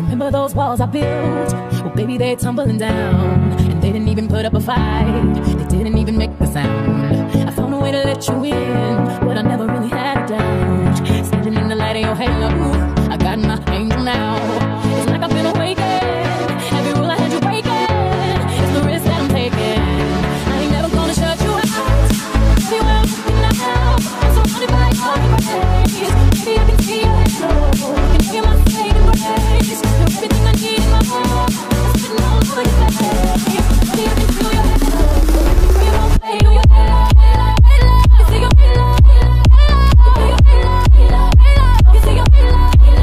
Remember those walls I built? Well, baby, they're tumbling down. And they didn't even put up a fight. They didn't even make a sound. I found a way to let you in, but I never really had a doubt. Standing in the light of your halo, I got my angel now. It's like I've been awakened. Every rule I had you breaking. It's the risk that I'm taking. I ain't never gonna shut you out. Everywhere I'm looking now, I'm surrounded by your embrace. Baby, I can see your halo. I can feel my saving grace. You're everything I need and more. I'm sitting all over your face. Baby, I can feel your halo. You won't fade away. I see your halo. You see your halo.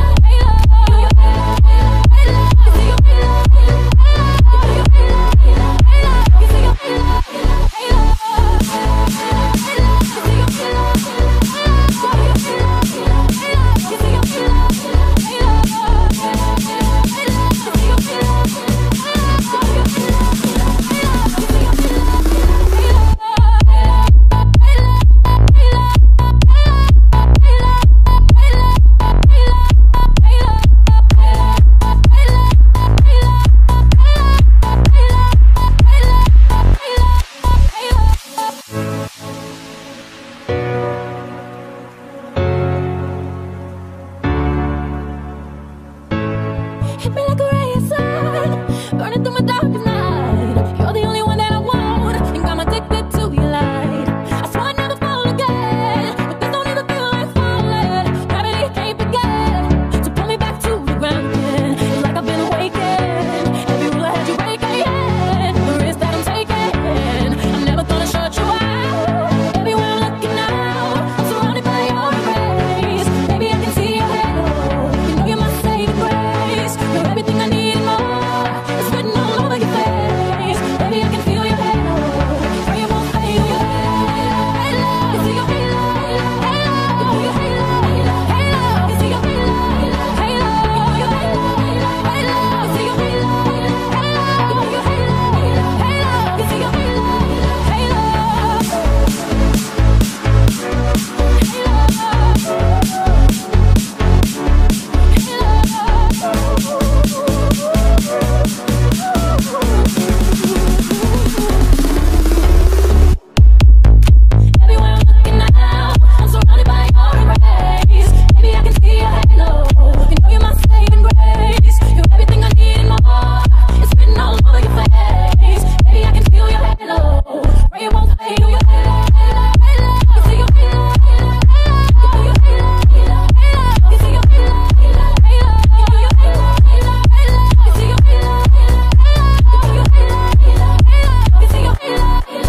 Hit me like a ray of sun, burning through my darkest night. You're the only one that I want, think I'm addicted to your light. I swear I'd never fall again, but this don't even feel like falling. Gravity can't forget to pull me back to the ground again. It's like I've been awakened. Every rule I had you breaking, yeah. The risk that I'm taking, I'm never gonna shut you out. Everywhere I'm looking now, I'm surrounded by your embrace. Baby, I can see your halo. You know you're my saving grace. You're everything I need and more. It's written all over your face. Baby, I can feel your halo. Pray it won't fade away. You see your halo. You know your halo. You see your halo. You know your halo. You see your halo. You know your halo. You see your halo. Everywhere I'm looking now, I'm surrounded by your embrace. Baby, I can see your halo. You know you're my saving grace. You're everything I need and more. It's written all over your face. Baby, I can feel your halo. Pray it won't fade away. You see your halo. You know your halo. You see your halo. You know your halo. You see your halo. You know your halo. You see your halo.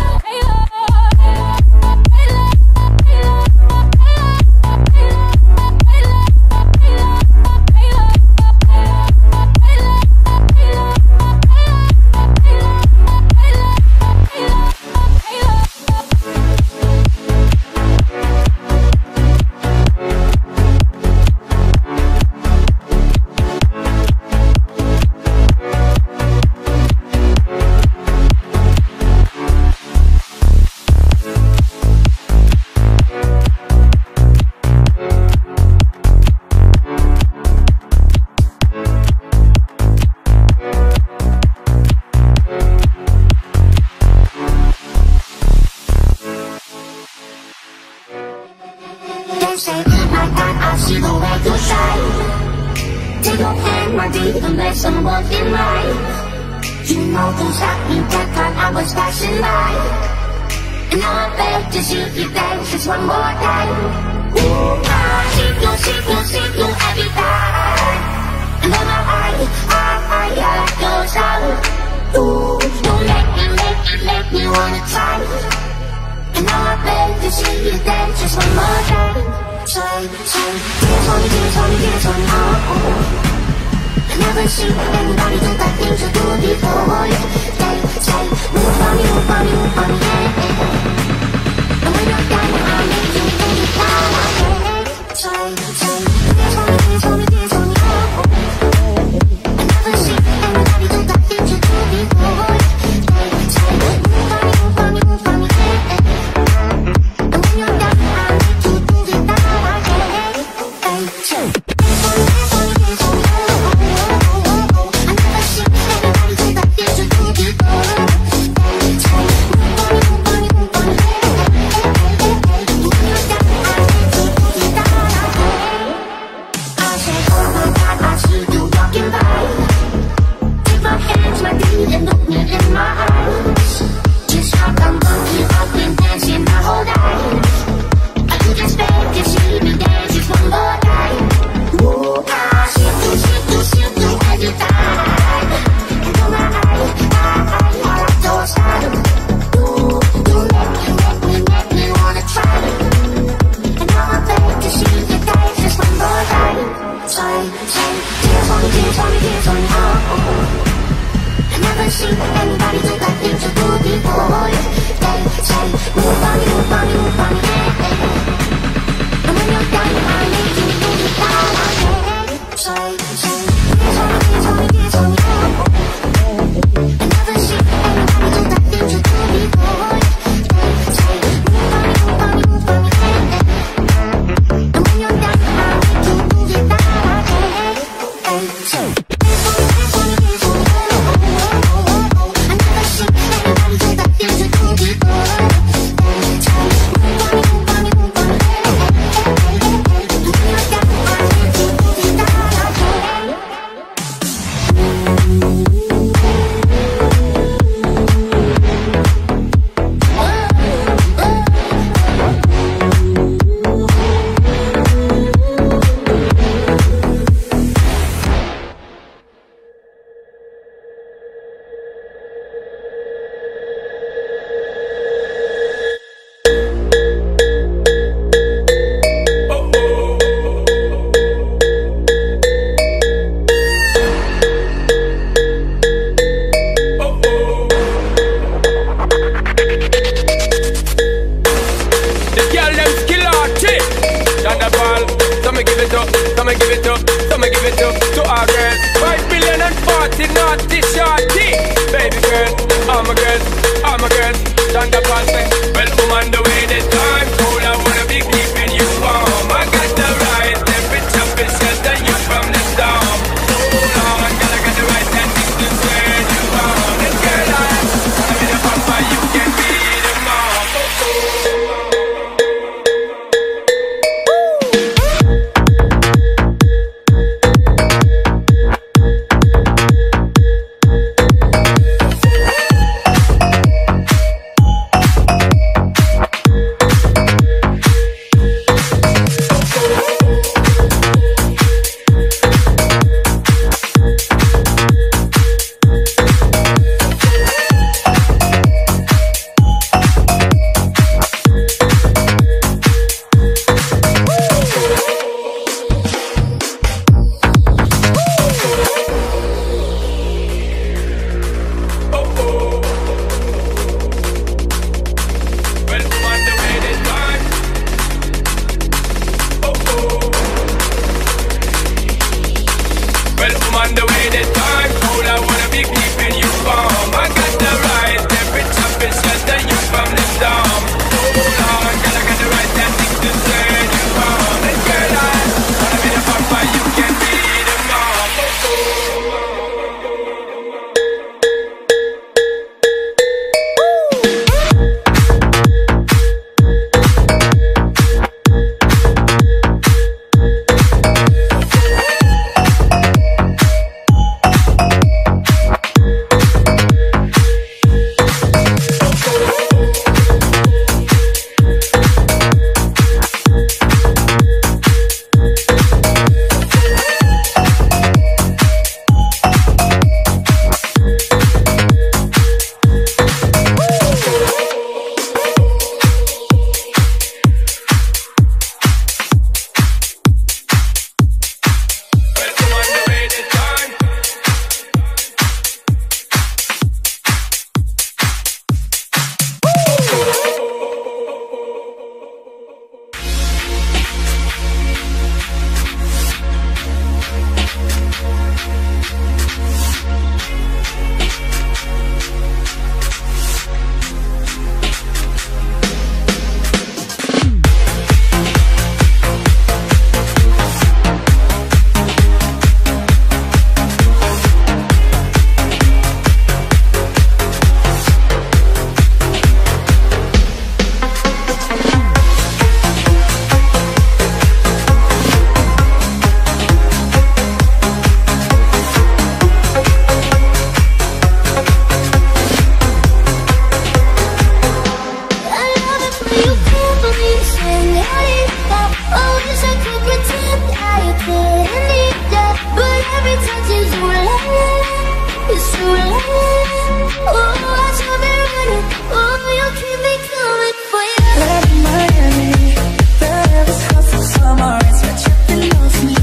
They say my God, I see the way you shine. Take your hand, my dear, and let someone in light. You know things happened that time I was passing by, and now I beg to see you dance just one more time. Ooh, I see you every time. And then I like your sound. Ooh, you make me wanna try. And now I beg to see you dance just one more time. Say, dance on me, dance on me, dance on me, oh. I never seen anybody do that thing you do before. Say, move on me, move on me, move on me, yeah. And when you're done, I'll make you bring it down, yeah. Say, dance on me, dance on me, dance on me, oh. I never seen anybody do that thing you do before. Say, move on me, move on me, move on me, yeah. And when you're done, I'll make you bring it down, yeah. Say, dance on me, dance on me, dance on me, oh. see anybody do that thing you do before. They say, move on, move on, move on, yeah. And when you're done, I need you to move it down, yeah. Say, please on me, please on me, please on me, yeah. I never see anybody do that thing you do before. They say, move on, move on, move on, yeah. And when you're done, I need you to move it down, yeah. They say,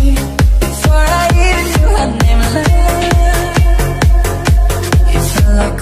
like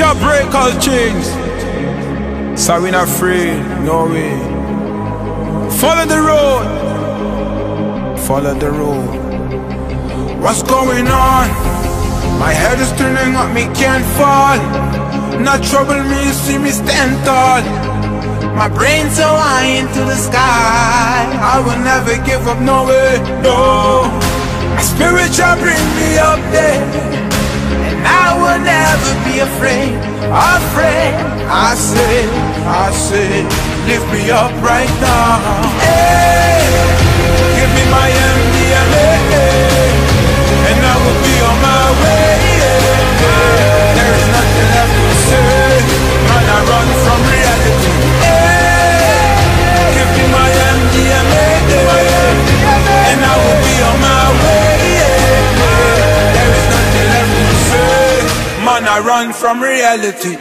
Jah break all chains, so we not afraid, no way. Follow the road, follow the road. What's going on? My head is turning up, me can't fall. Not trouble me, you see me stand tall. My brain's so high into the sky, I will never give up, no way, no. My spirit shall bring me up there, and I will never be afraid, afraid. I say, lift me up right now. Hey, give me my MDMA, and I will be on my way. There is nothing left to say, man, I run from reality. Hey, give me my MDMA, and I will be on my way. There is nothing left to say, man, I run from reality.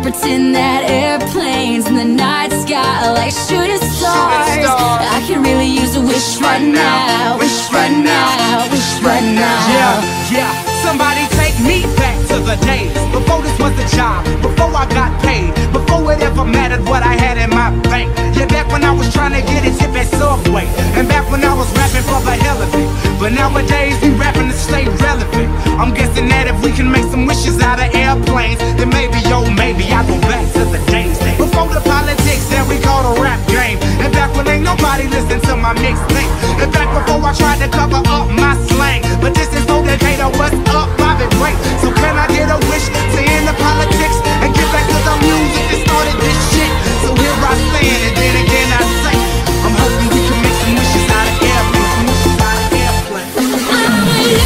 pretend that airplanes in the night sky are like shooting stars. I could really use a wish right now. Wish right now. Wish right now. Yeah, somebody take me back to the days before this was a job, before I got paid, before it ever mattered what I had in my bank. Yeah, back when I was trying to get a tip at Subway, and back when I was rapping for the hell of it. But nowadays we rapping to stay relevant. I'm guessing that if we can make some wishes out of airplanes, then maybe, oh maybe I'll go back to the days before the politics that we call the rap game, and back when ain't nobody listen to my mixtape, and back before I tried to cover up my slang. But this is no Decatur, what's up, Bobby Ray? So can I get a wish to end the politics and get back to the music that started this shit? So here I stand, and then again I say, I'm hoping we can make some wishes out of airplanes, wishes out of airplanes.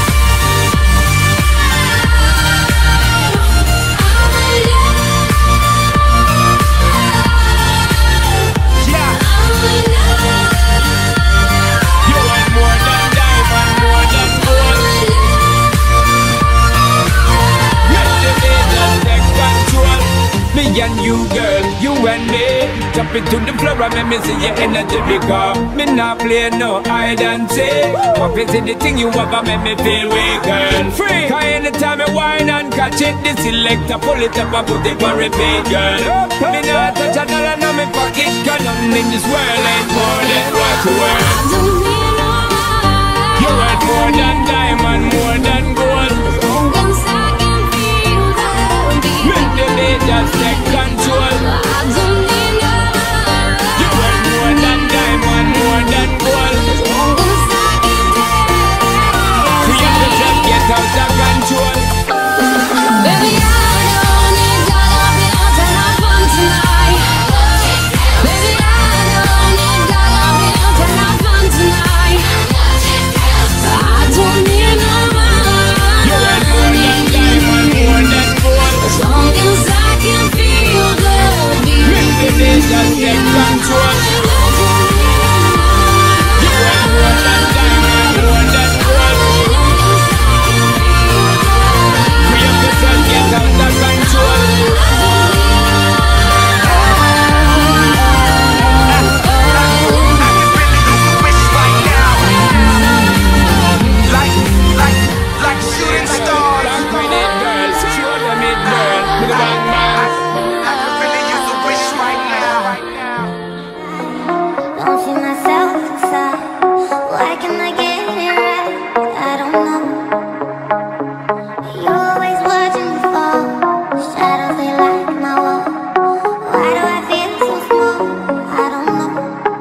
Me and you, girl, you and me, jump into the floor and make me see your energy because me not play no hide and seek. What is it the thing you ever make me feel weak, girl? Free, cause anytime I whine and catch it, the selector pull it up and put it on repeat, girl. Me not touch a dollar in my pocket, cause nothing in this world ain't more than what you worth. You worth more than diamond, more than gold. Just take control. I don't need no more. You want more than diamond, more than gold. We have to just get out of control. Baby, I don't need dollar bills and have fun tonight. Baby, I don't need dollar bills and have fun tonight. I don't need no more. You want more than diamond, more than gold. As long as I can feel the beat. Baby, just take control. You want more than diamond, more than gold. We have to just get out of control. Like shooting stars. I could really use a wish right now. Don't see myself inside. Why can't I get it right? I don't know. You're always watching me fall. Shadows, they like my wall. Why do I feel so small? I don't know.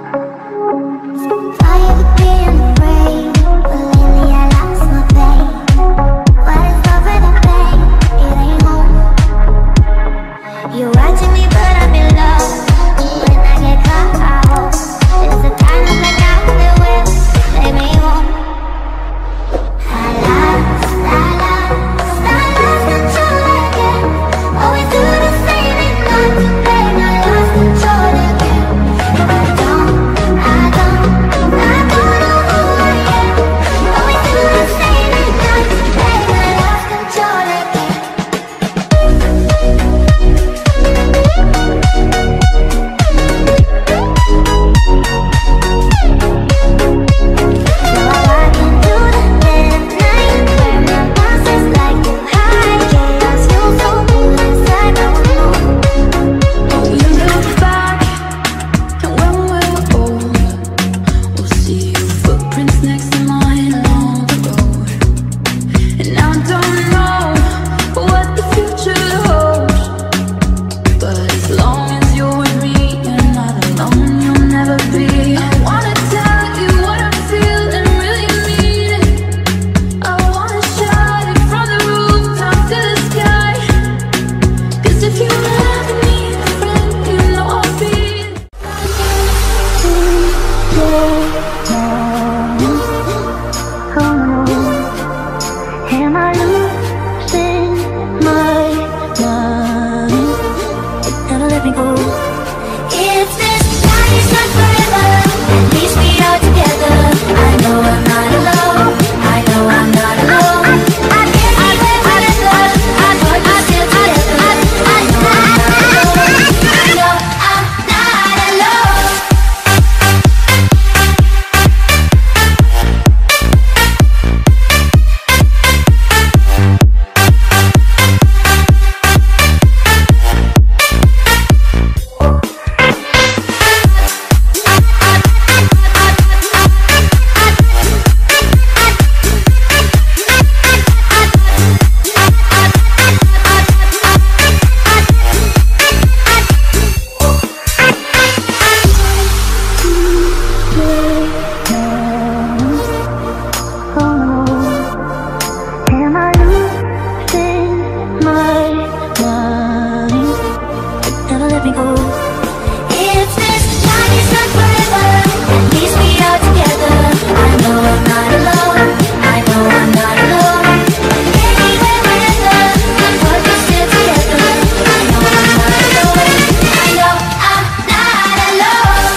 Tired of being afraid, but lately I lost my faith. What is love without pain? It ain't home. You're watching me, but I'm in love. When I get caught, I hope it's the kind of blackout that will take me home. I lost control again. Always do the same and not to blame. I lost control again. I don't know who I am. Always do the same and not to blame. I lost control again. You look back, and when we're old, we'll see your footprints next to mine along the road. And I don't know what the future holds, but as long as you're with me, you're not alone, you'll never be. I wanna tell you what I feel and really mean it. I wanna shout it from the rooftop to the sky. 'Cause if you ever need a friend, you know I'll be. Am I losing my mind? Never let me go. If this night is not forever, at least we are together. I know I'm not alone. I know I'm not alone. I can't be wherever. I know we're still together. I know should be cool. If this night is not forever, at least we are together. I know I'm not alone, I know I'm not alone. Anywhere, wherever, but we're still together. I know I'm not alone, I know I'm not alone.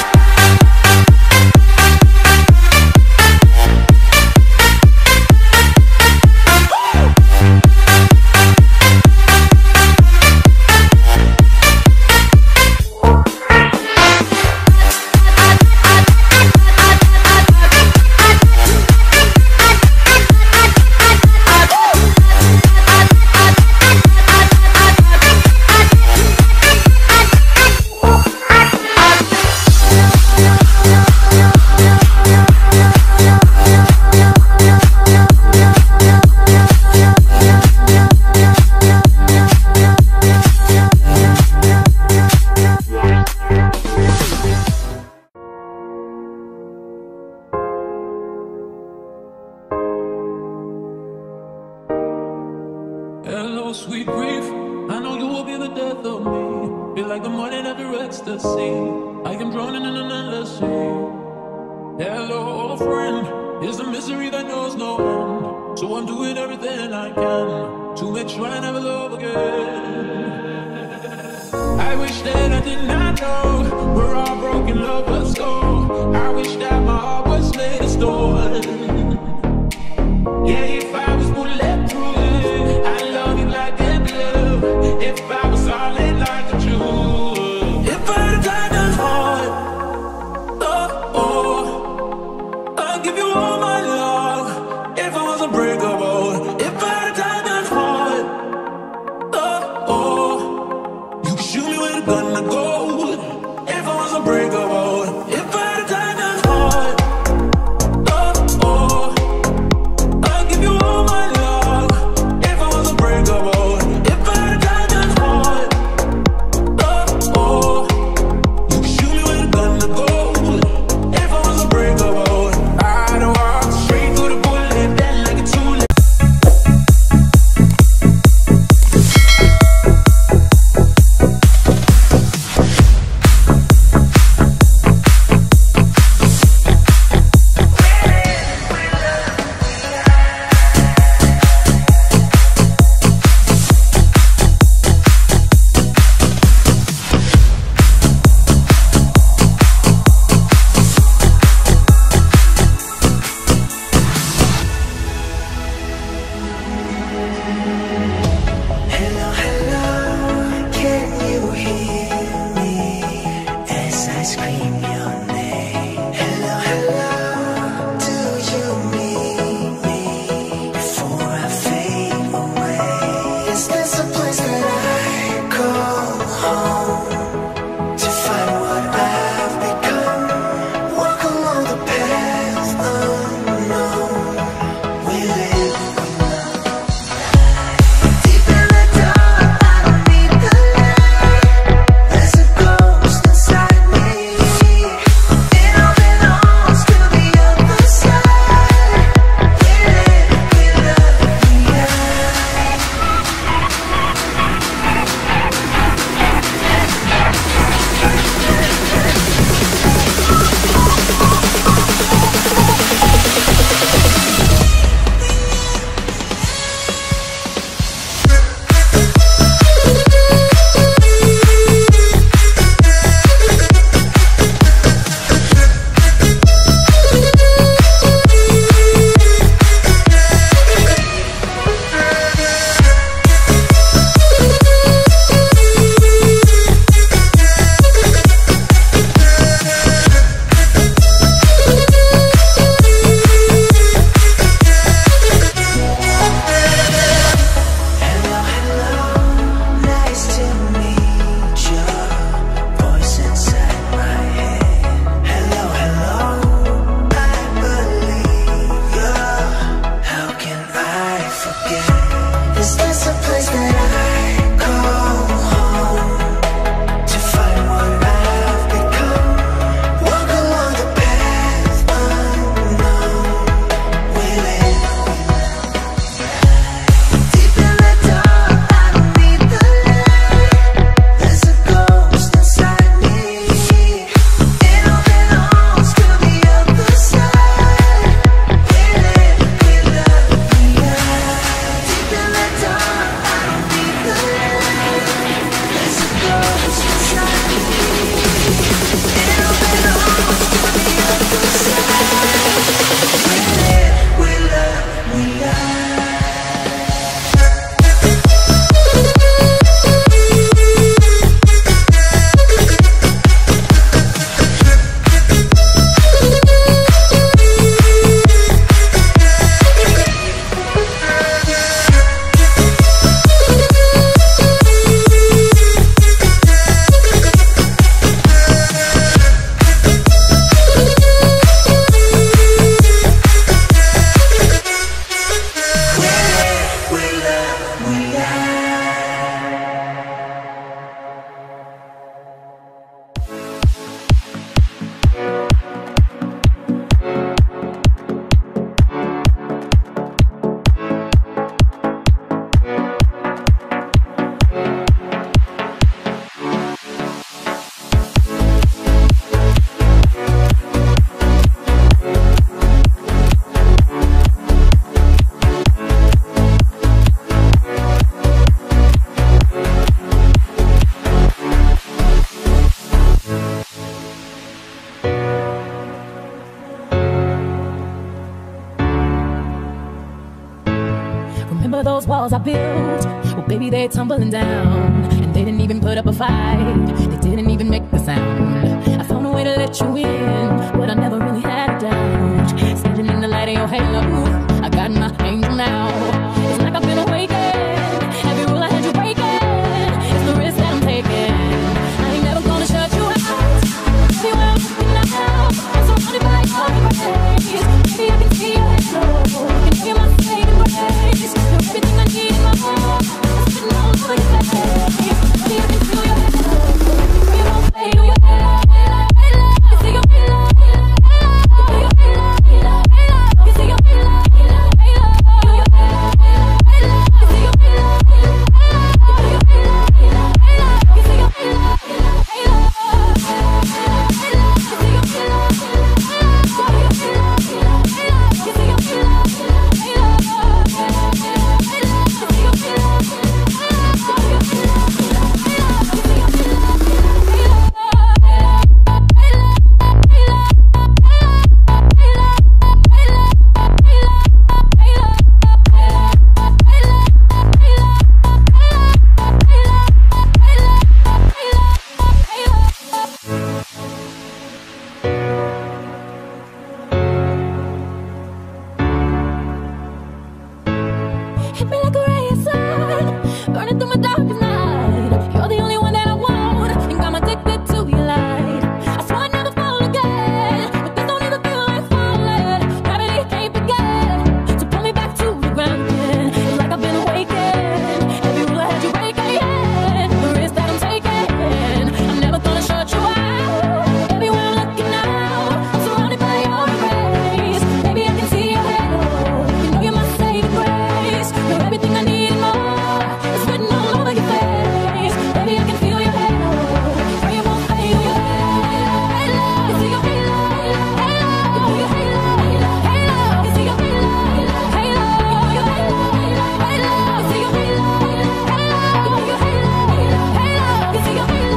Hello, sweet grief. I know you will be the death of me. Feel like the morning after ecstasy. I am drowning in an endless sea. Hello, old friend. It's a misery that knows no end. So I'm doing everything I can to make sure I never love again. I wish that I did not know we're all broken lovers go. I wish that my heart was made of stone. Yeah, if I was bulletproof, I love you like a glue. If I was solid like a Jew, if I had a diamond heart, oh, oh, I'd give you all my love. If I was unbreakable, if I had a diamond heart, oh, oh, you could shoot me with a gun to gold. If I was unbreakable, if I had a diamond heart. of those walls I built, well, baby, they're tumbling down. And they didn't even put up a fight, they didn't even make a sound. I found a way to let you in, but I never really had a doubt. Standing in the light of your halo, I got my angel now. It's like I've been awakened, every rule I had you breaking. It's the risk that I'm taking, I ain't never gonna shut you out. Everywhere I'm looking now, I'm surrounded by your embrace. Baby, I can see your halo, I can hear my saving grace. You're everything I need and more. I'm sitting all over your face. Baby, I can feel your halo, you won't fade away. I see your halo, I can see your halo, hit me like a ray of sun, burning through my darkest night. You're the only one that I want, and I'm addicted to your light. I swear I'd never fall again, but this don't even feel like falling. Gravity can't forget to pull me back to the ground again. It's like I've been awakened, every rule I had you breaking. The risk that I'm taking, I'm never gonna shut you out. Everywhere I'm looking now, I'm surrounded by your embrace. Baby, I can see your halo, you know you're my saving grace. You're everything I need and more. It's written all over your face. Baby, I can feel your halo, pray it won't fade away. I can see your halo, I can feel your halo, I can see your halo, I can feel your halo, I can see your halo, I can feel your halo, I can see your halo.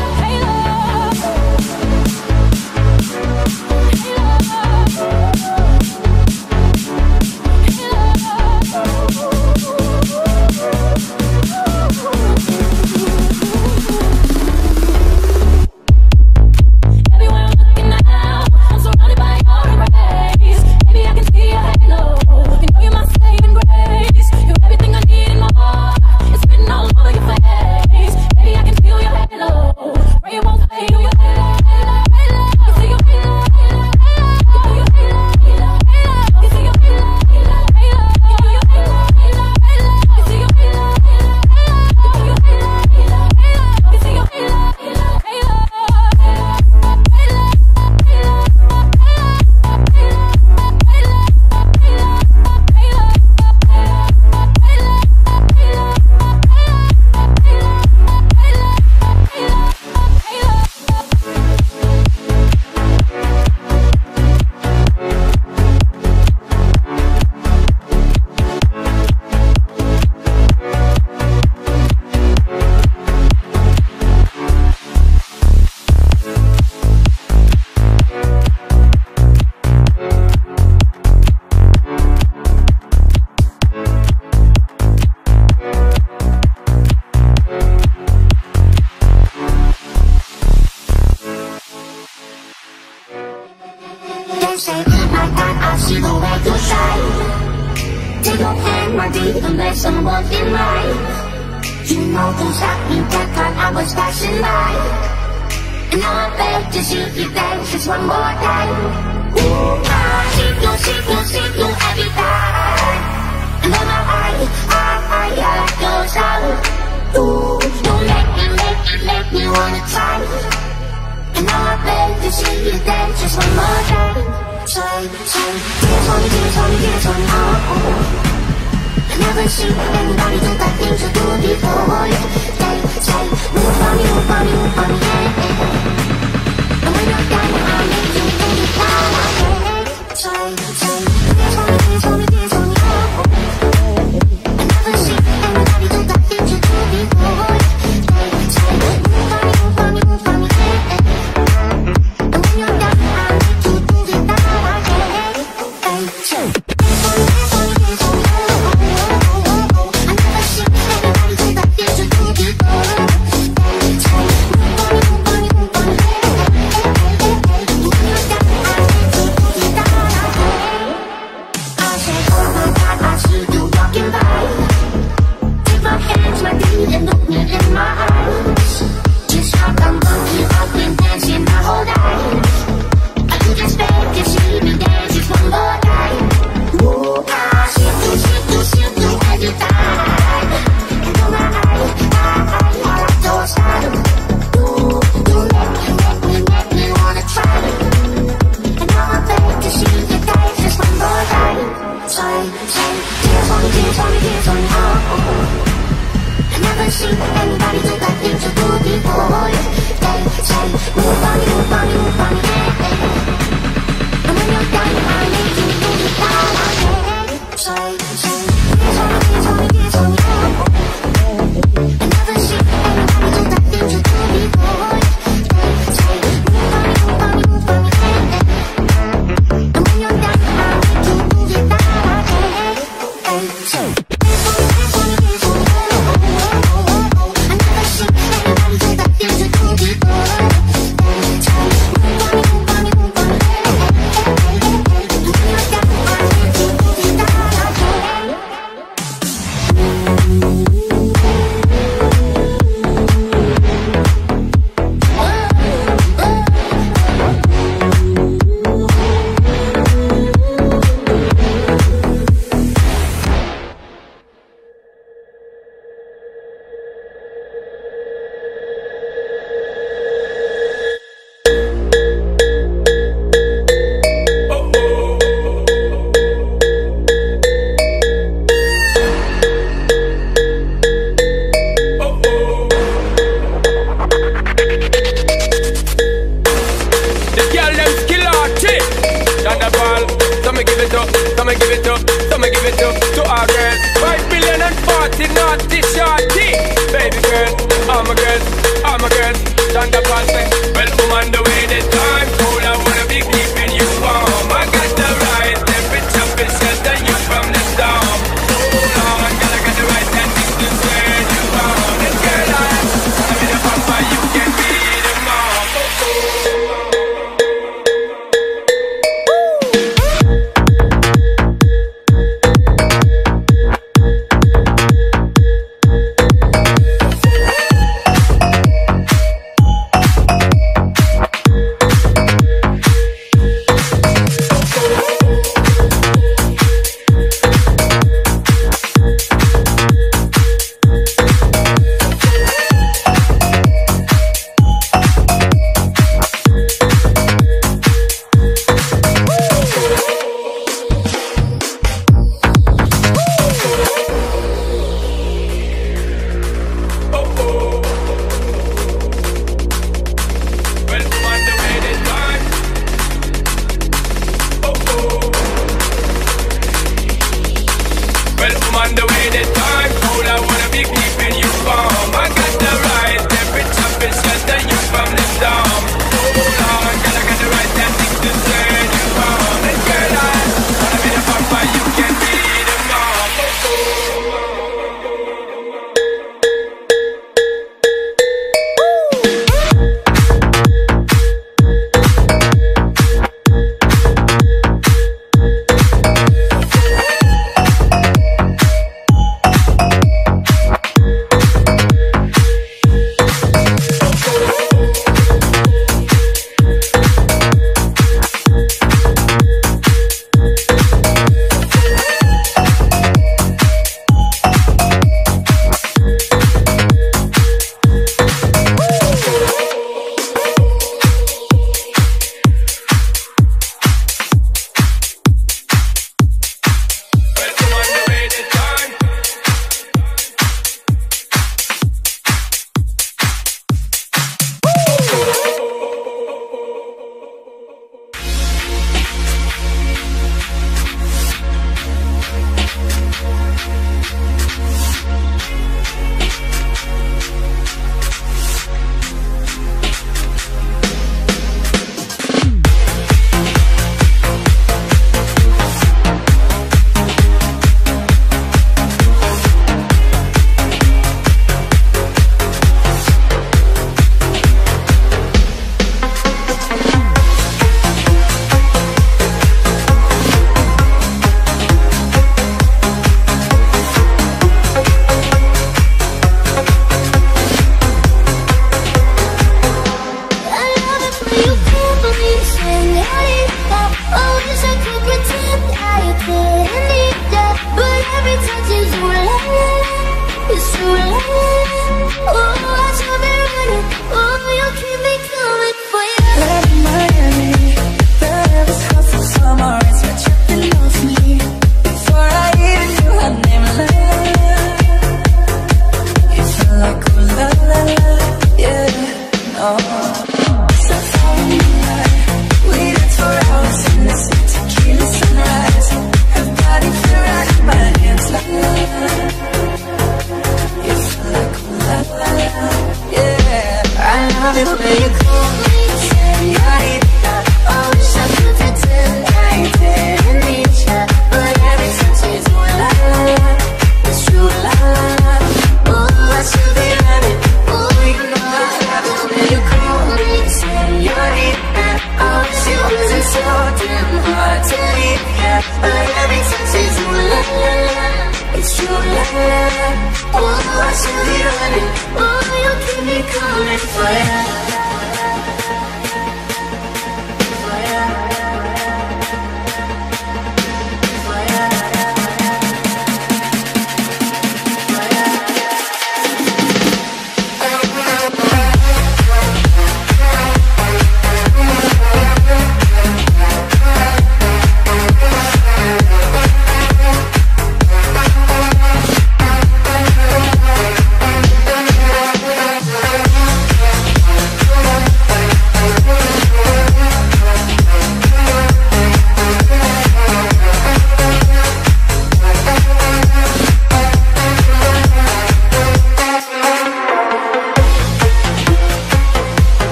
Everywhere I'm looking now, I'm surrounded by your embrace. Baby, I can see your halo, you know you're my saving grace. You're everything I need and more. It's written all over your face. Baby, I can feel your halo, pray it won't fade away. I can see your halo, I can feel your halo, I can see your halo, I can feel your halo, I can see your halo, I can feel your halo, I can see your halo. They say keep my time, I'll see the way you shine. Take your hand, my dear, and let someone in right. You know things happened that time I was passing by, and now I beg to see you dance just one more time. Ooh, I see you every time. And then I like your sound. Ooh, don't make me wanna try. And now I beg to see you dance just one more time. Say, dance on me, dance on me, dance on me, oh. I never seen anybody do that thing to do before. Say, move on me, move on me, move on me, yeah. And when you're done, I'll make you bring it down, yeah. Say, dance on me, dance on me, dance on me, oh. I never seen anybody do that thing to do before. Say, move on me, move on me, move on me, yeah. And when you're done, I'll make you bring it down, yeah. Say, dance on me, dance on me, dance on me, oh. me give it up, so me give it up to our girls. 5 million and 40 naughty shorty. Baby girl, all my girls, all my girls. Shanta Paul say, well, woman, the way the time cold, I wanna be keeping you warm. I got the right temperature to shelter you from the storm. Hold on, girl, I got the right tactics to turn you on. And girl, I'm in a papa, you can be the mom.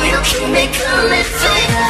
you keep me coming for you.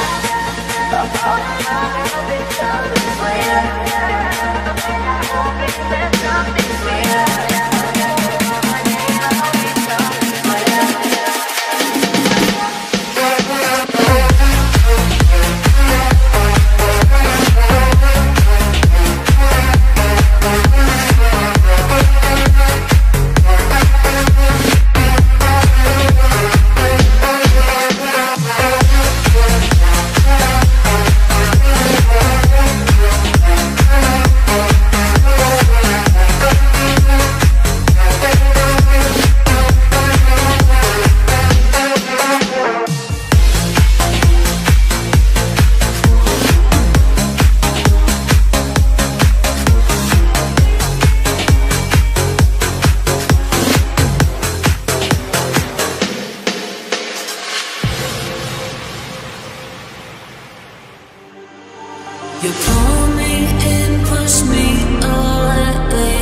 You pull me in, push me away.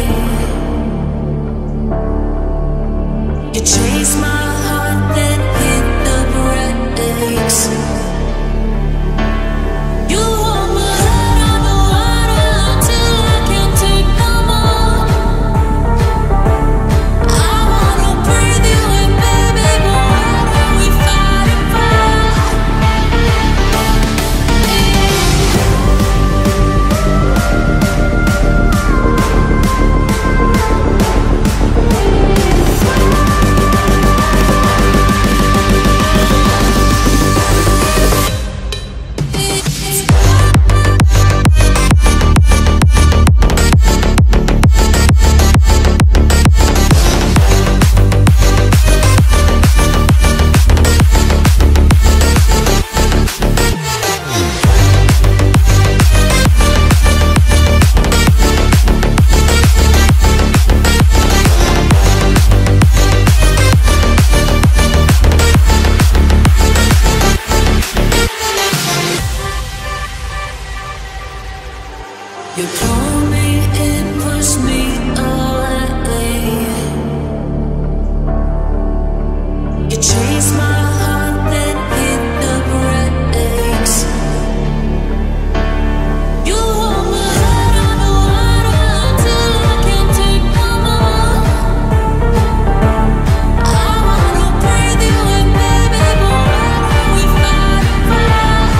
You chase my heart, then hit the brakes. You hold my head on the water till I can't take no more. I wanna breathe you in, baby, but what are we fighting for? You pull me in, push me away. You chase my heart, then hit the brakes. You hold my head on the water till I can't take no more. I wanna breathe you in, baby, but what are we fighting for?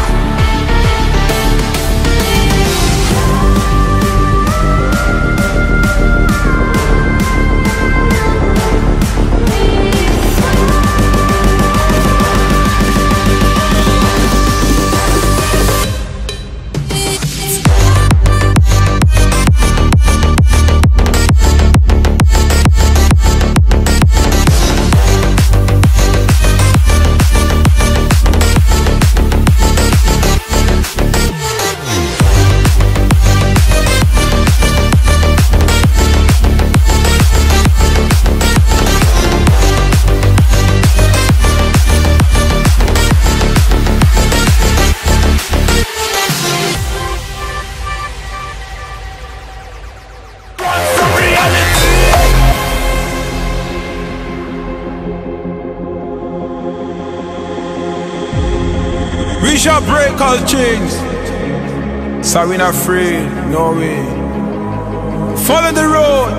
We shall break all chains, so we not afraid, no way. Follow the road,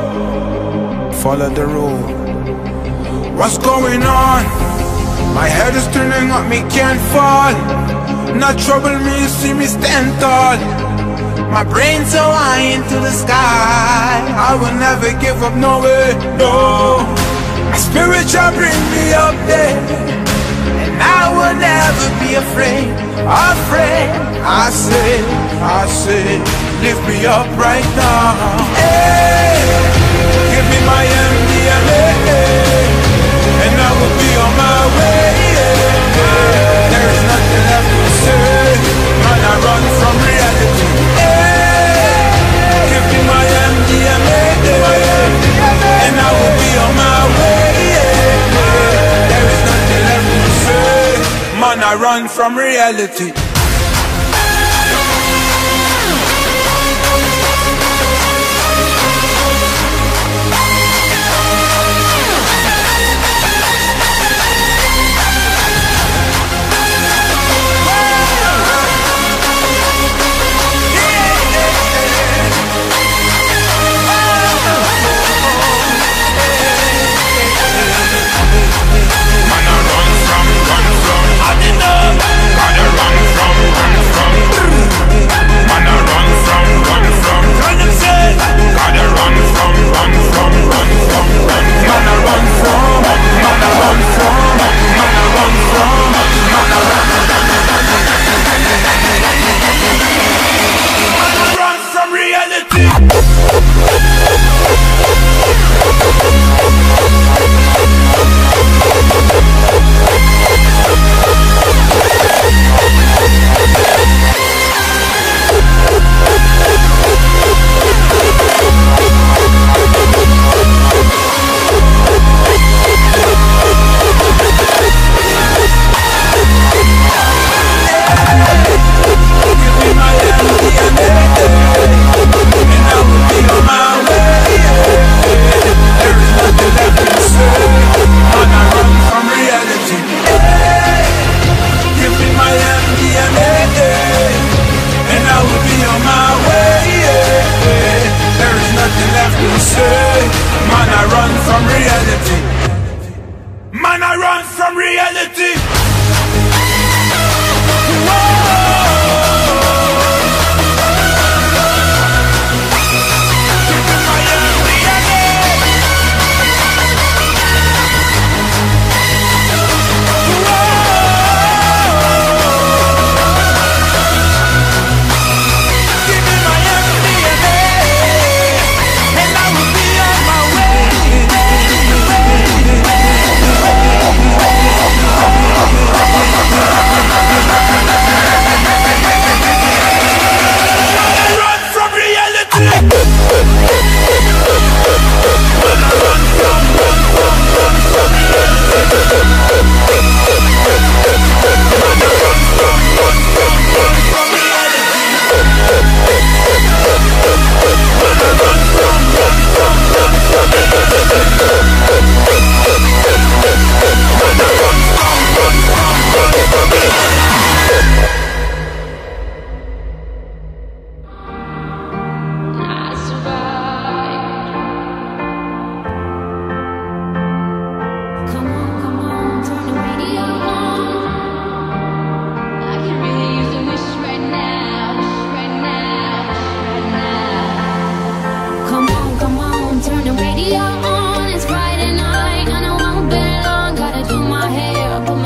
follow the road. What's going on? My head is turning up, me can't fall. Not trouble me, you see me stand tall. My brain's so high into the sky, I will never give up, no way, no. My spirit shall bring me up there, and I will never be afraid, afraid. I say, lift me up right now. Hey, give me my MDMA, and I will be on my way. There is nothing left to say, man, I run from reality. Hey, give me my MDMA, and I will be on my way. There is nothing left to say, man, I run from reality.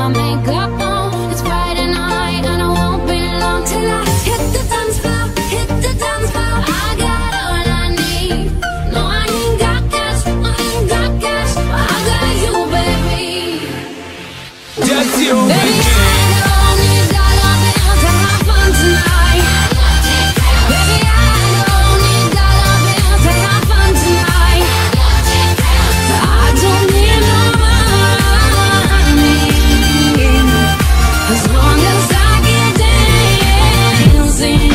my makeup on. It's Friday night and I won't be long till I hit the dance floor, hit the dance floor. I got all I need. No, I ain't got cash, I ain't got cash. I got you, baby. Just you, Baby, I don't need dollar bills to have fun tonight. Baby, I don't need dollar bills to have fun tonight. I don't need no money, as long as I get dancing.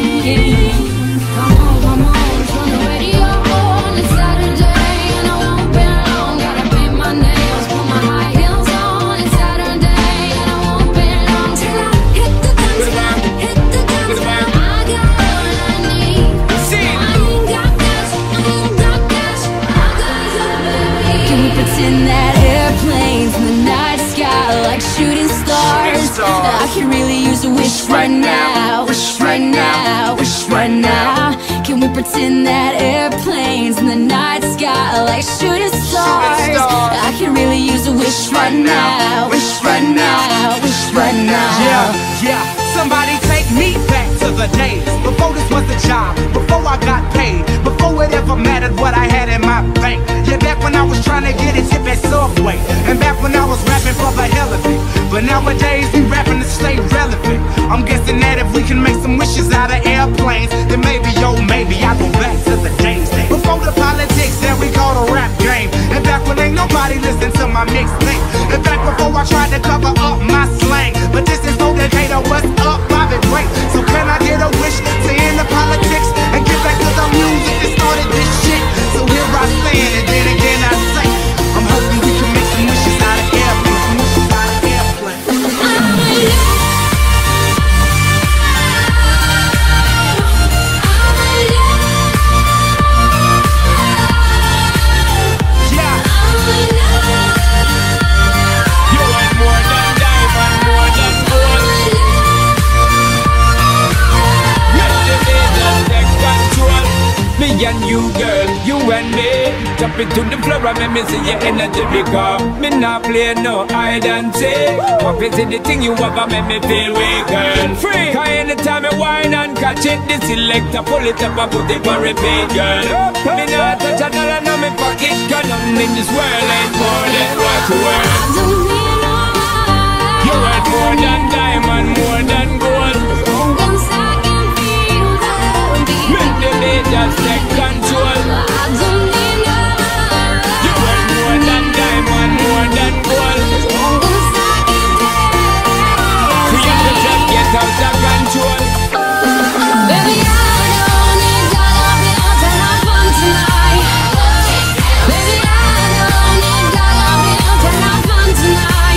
Come on, turn the radio on. It's Saturday and I won't be long. Gotta paint my nails, put my high heels on. It's Saturday and I won't be long till I hit the dance floor, hit the dance floor. I got all I need. I ain't got cash, I ain't got cash. I got you, baby. Can we pretend that airplanes in the night sky like shooting stars? I can really use a wish right now, wish right now, wish right now. Can we pretend that airplanes in the night sky like shooting stars? I can really use a wish right now, wish right now, wish right now. Yeah, somebody take me back to the days before this was a job, before I got paid, before it ever mattered what I had in my bank. Yeah, back when I was trying to get a tip at Subway, and back when I was rapping for the hell of it. But nowadays we rapping to stay relevant. I'm guessing that if we can make some wishes out of airplanes, then maybe, oh maybe I'll go back to the days before the politics that we call the rap game, and back when ain't nobody listened to my mixtape, and back before I tried to cover up my slang. But this is no Decatur, what's up, Bobby Ray? So can I get a wish to end the politics and get back to the music that started this shit? So here I stand, and then again I say, I'm hoping we can make some wishes out of airplanes, wishes out of airplanes. Me and you, girl, you and me. Jump into the floor and make me see your energy because me not play no hide and seek. What is it the thing you ever make me feel weak, girl? Free. Cause anytime I whine and catch it, the selector pull it up and put it on repeat, girl. Me not touch a dollar in my pocket, cause nothing in this world ain't more than what you worth. I don't need no money. You worth more than diamond, more than gold. As long as I can feel the beat. Make the beat just take control. I don't need no money. You worth more than diamond, more than gold. As long as I can dance. We have to just get out of control. Baby, I don't need dollar bills to have fun tonight. Baby, I don't need dollar bills to have fun tonight.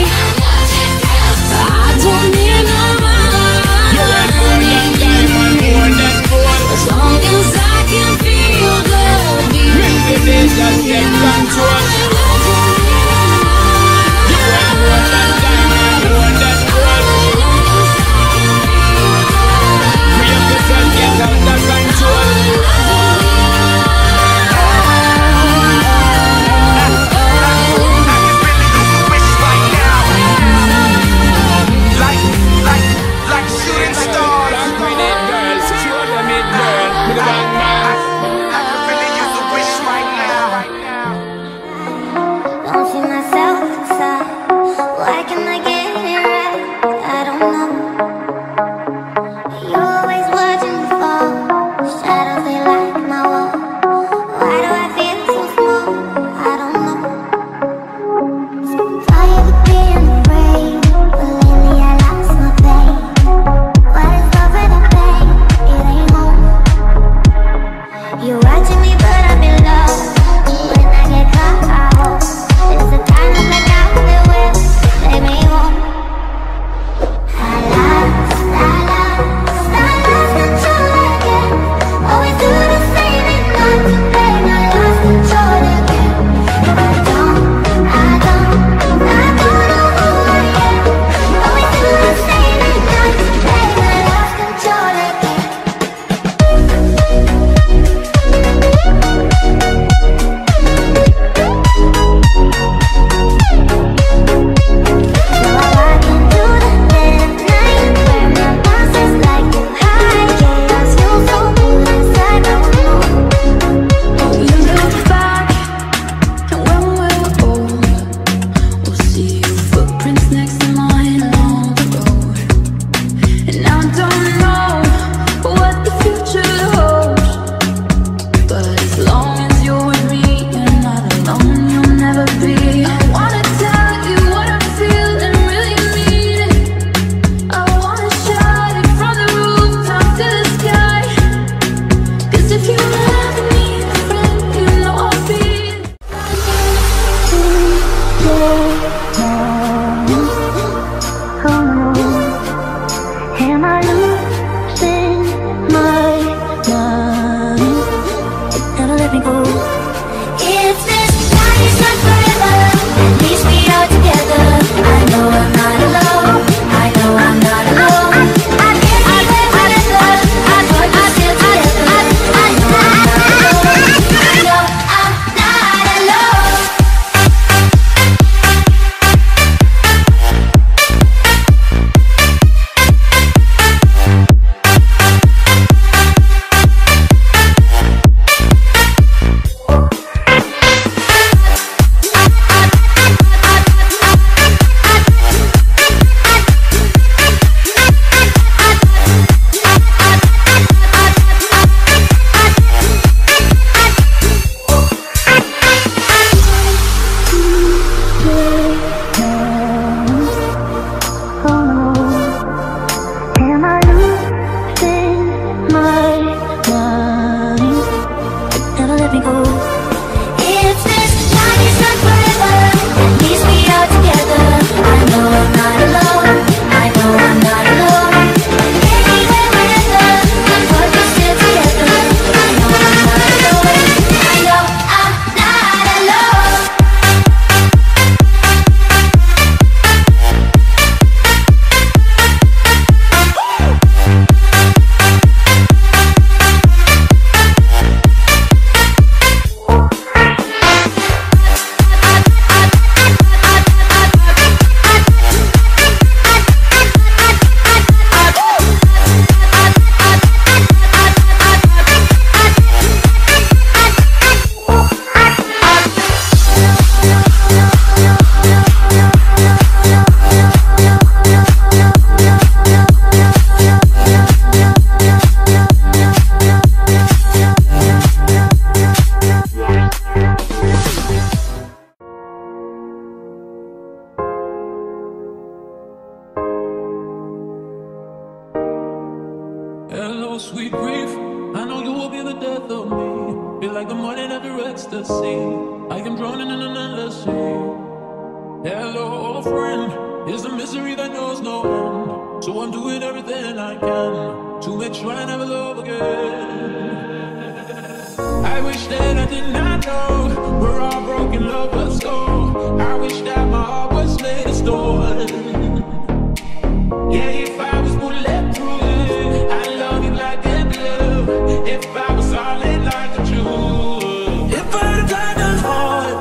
Hello, sweet grief. I know you will be the death of me. Feel like the morning after ecstasy. I am drowning in an endless sea. Hello, old friend. It's a misery that knows no end. So I'm doing everything I can to make sure I never love again. I wish that I did not know where our broken lovers go. I wish that my heart was made of stone. Yeah, if I was bulletproof, I love you like a glue. If I was solid like a Jew, if I had a diamond heart,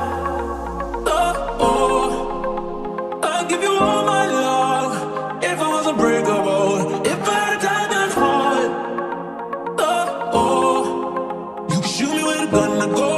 I'd give you all my love. If I was unbreakable, if I had a diamond heart, you could shoot me with a gun to go.